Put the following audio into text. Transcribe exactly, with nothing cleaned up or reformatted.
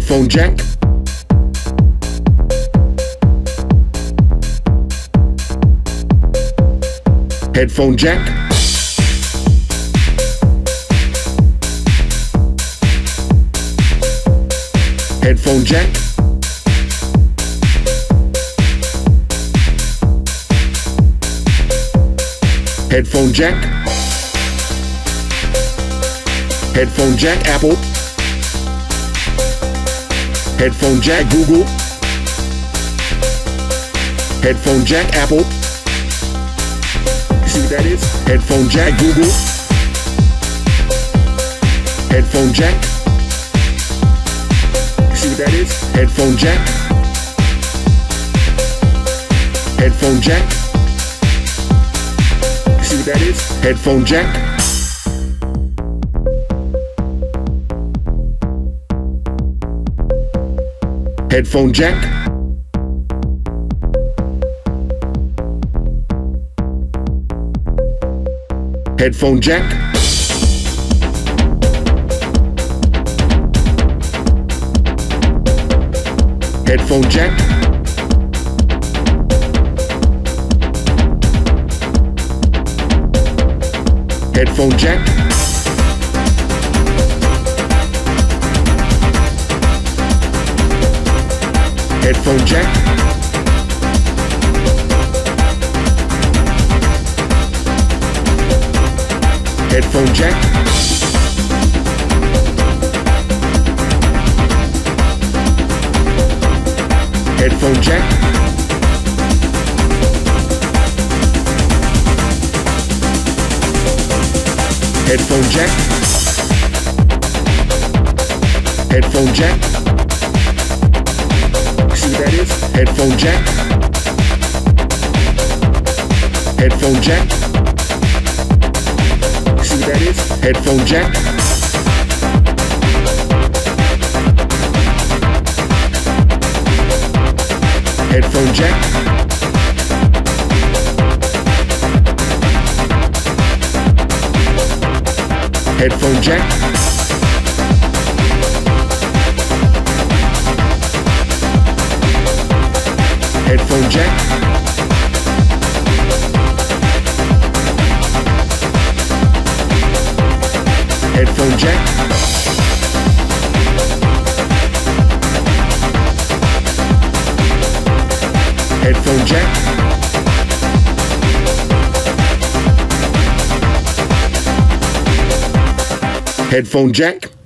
Headphone jack. Headphone jack. Headphone jack. Headphone jack. Headphone jack Apple. Headphone jack Google. Headphone jack Apple. You see what that is? Headphone jack Google. Headphone jack. You see what that is? Headphone jack. Headphone jack. You see what that is? Headphone jack. Headphone jack. Headphone jack. Headphone jack. Headphone jack. Headphone jack. Headphone jack. Headphone jack. Headphone jack. Headphone jack. See what that is? Headphone jack. Headphone jack. See what that is? Headphone jack. Headphone jack. Headphone jack. Headphone jack. Headphone jack. Headphone jack. Headphone jack.